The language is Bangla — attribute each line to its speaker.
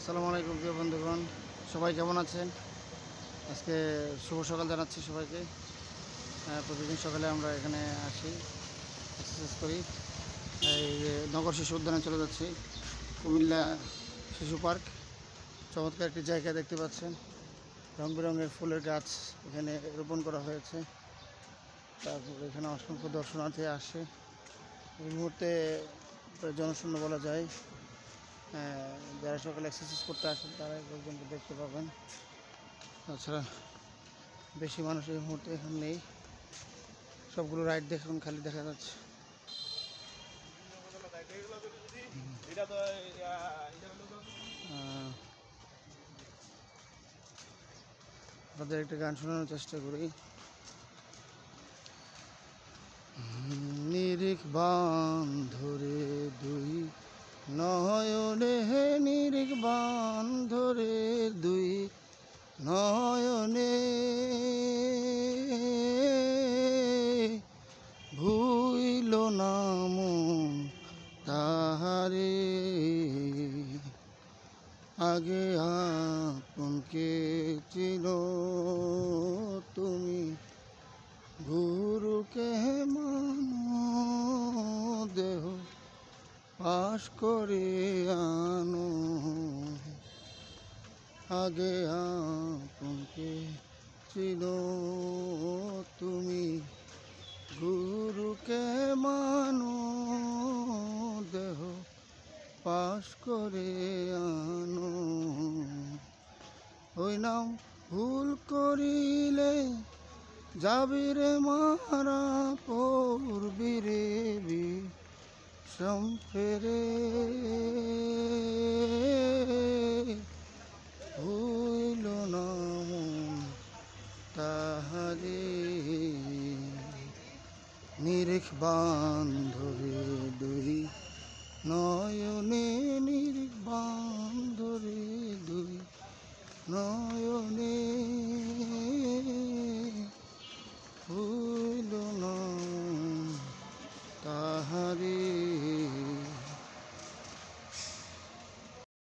Speaker 1: আসসালামু আলাইকুম প্রিয় বন্ধুগণ, সবাই কেমন আছেন? আজকে শুভ সকাল জানাচ্ছি সবাইকে। প্রতিদিন সকালে আমরা এখানে আসি, এক্সারসাইজ করি। এই নগর শিশু উদ্যানে চলে যাচ্ছি, কুমিল্লা শিশু পার্ক। চমৎকার একটি জায়গা দেখতে পাচ্ছেন, রং বেরঙের ফুলের গাছ এখানে রোপণ করা হয়েছে। তারপর এখানে অসংখ্য দর্শনার্থী আসে। এই মুহূর্তে জনশূন্য বলা যায়। যারা সকালে এক্সারসাইজ করতে আসেন তারা একজনকে দেখতে পাবেন। তাছাড়া বেশি মানুষ এই মুহূর্তে এখন নেই, সবগুলো রাইড দেখুন খালি দেখা যাচ্ছে। তাদের একটা গান শোনানোর চেষ্টা করি। নিরিখ বান ধরে দুই নয়নে, হে নিরিখ বান ধরে দুই নয়নে, ভুইল না মন তাহারে, আগে আপনকে চিনো তুমি, গুরুকে মানো, দেহ পাশ করে আনো, আগে আপনকে চিনো তুমি, গুরুকে মানো, দেহ পাশ করে আনো। ওই নাম ভুল করিলে যাবিরে মারা, পড়বিরে বিষম ফেরে, হইল না মন তাহারে, নিরিখ বান ধরে দুই নয়নে, নিরিখ বান